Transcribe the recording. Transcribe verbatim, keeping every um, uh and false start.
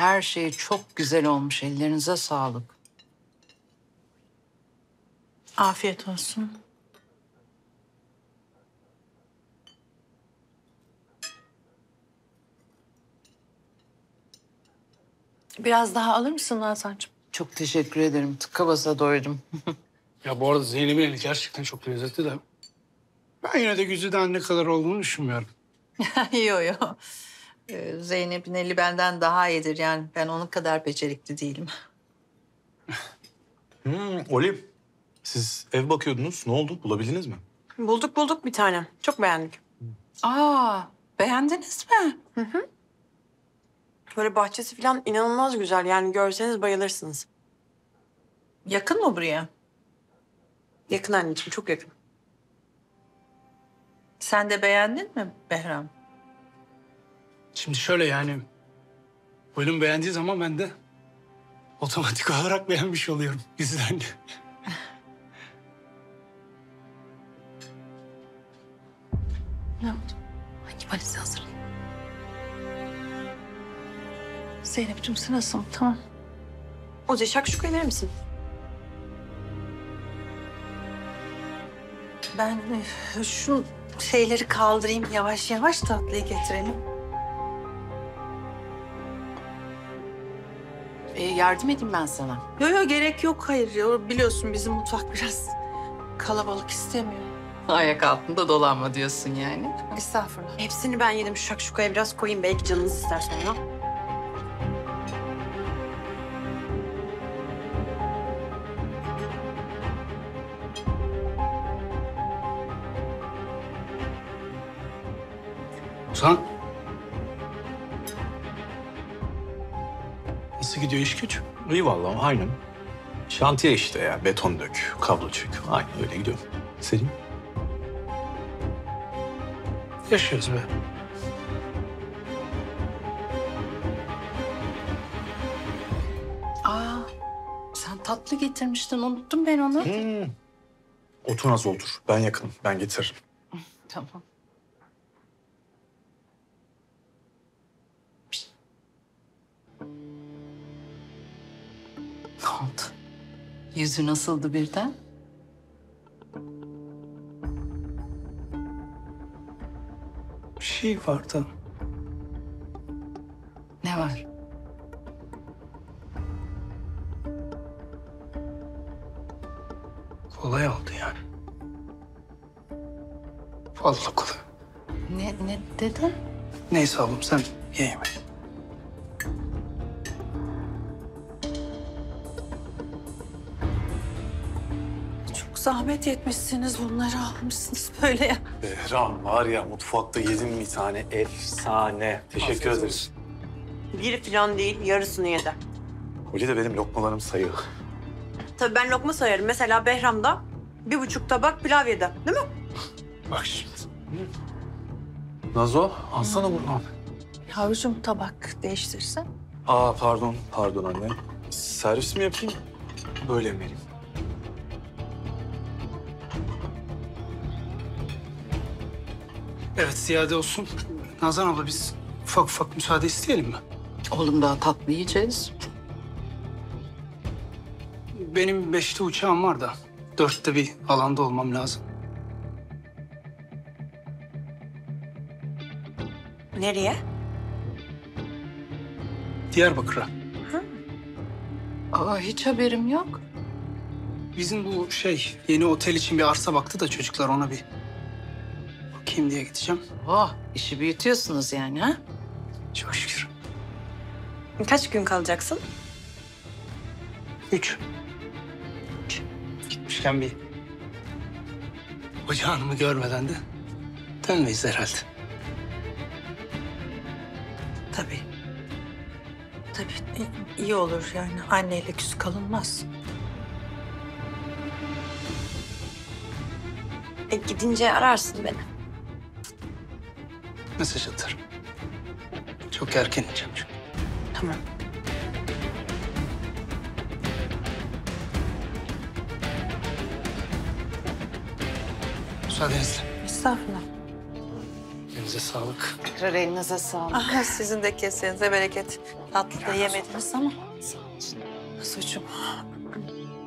her şey çok güzel olmuş. Ellerinize sağlık. Afiyet olsun. Biraz daha alır mısın Hasan'cığım? Çok teşekkür ederim. Tıka basa doydum. Ya bu arada Zeynep'in eli gerçekten çok lezzetli de... ben yine de Güzide'nin ne kadar olduğunu düşünmüyorum. Yok yok. Ee, Zeynep'in eli benden daha iyidir yani. Ben onun kadar becerikli değilim. Hmm, Oli, siz ev bakıyordunuz. Ne oldu? Bulabildiniz mi? Bulduk bulduk bir tane. Çok beğendik. Aa, beğendiniz mi? Böyle bahçesi falan inanılmaz güzel. Yani görseniz bayılırsınız. Yakın mı buraya? Yakın anneciğim, çok yakın. Sen de beğendin mi Behram? Şimdi şöyle yani... Bölüm beğendiği zaman ben de... otomatik olarak beğenmiş oluyorum Güzide'ni. Ne oldu? Hangi valizi hazırlayayım? Zeynep'ciğim sırası mı? Tamam. Oca şakşuka verir misin? Ben e, şu şeyleri kaldırayım yavaş yavaş tatlıyı getirelim. Ee, yardım edeyim ben sana. Yok yok gerek yok hayır. Yo, biliyorsun bizim mutfak biraz kalabalık istemiyor. Ayak altında dolanma diyorsun yani. Estağfurullah. Hepsini ben yedim. Şu şakşukaya biraz koyayım. Belki canınız ister sonra. Ozan. Nasıl gidiyor iş güç? İyi vallahi, aynen. Şantiye işte ya. Beton dök, kablo çek. Aynen öyle gidiyor. Selim? Yaşıyoruz be. Aa, sen tatlı getirmiştin. Unuttum ben onu. Hmm. Otur Naz otur. Ben yakınım. Ben getiririm. Tamam. Pişt. Ne oldu? Yüzü nasıldı birden? Bir şey var da... Ne var? kolay oldu yani. Vallahi kolay. Ne, ne dedin? Neyse oğlum sen ye yemeği. Çok zahmet etmişsiniz bunları almışsınız böyle ya. Behram var ya, mutfakta yedim bir tane efsane. Teşekkür Afiyet ederiz. olsun. Bir falan değil, yarısını yedi. Oli de benim lokmalarım sayıyor. Tabii ben lokma sayarım. Mesela Behram'da bir buçuk tabak pilav yedi. Değil mi? Bak şimdi. Nazo, alsana bunu. Yavrucuğum tabak değiştirsen. Aa pardon, pardon anne. Servis mi yapayım, böyle mi vereyim? Evet ziyade olsun. Nazan abla biz ufak ufak müsaade isteyelim mi? Oğlum daha tatlı yiyeceğiz. Benim beşte uçağım var da dörtte bir alanda olmam lazım. Nereye? Diyarbakır'a. Aa, hiç haberim yok. Bizim bu şey yeni otel için bir arsa baktı da çocuklar, ona bir bakayım diye gideceğim. Oh, işi büyütüyorsunuz yani ha? Çok şükür. Kaç gün kalacaksın? Üç. Gitmişken bir hoca hanımı görmeden de dönmeyiz herhalde. Tabii. Tabii i- iyi olur yani anneyle küs kalınmaz. E, gidince ararsın beni. Mesaj atarım. Çok erken ineceğim çünkü. Tamam. Müsaadenizle. Estağfurullah. Elinize Elinize sağlık. Tekrar elinize sağlık. Ah, sizin de kesenize bereket. Tatlı da yemediniz ama. Suçum.